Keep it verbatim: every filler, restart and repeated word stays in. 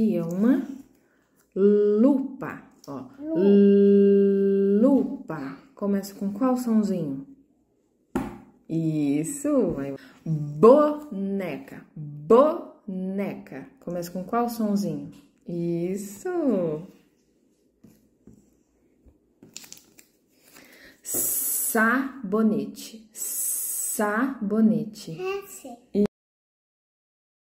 aqui é uma lupa, ó. Lupa. Começa com qual sonzinho? Isso. Boneca. Boneca. Começa com qual sonzinho? Isso. Sabonete. Sabonete. Esse.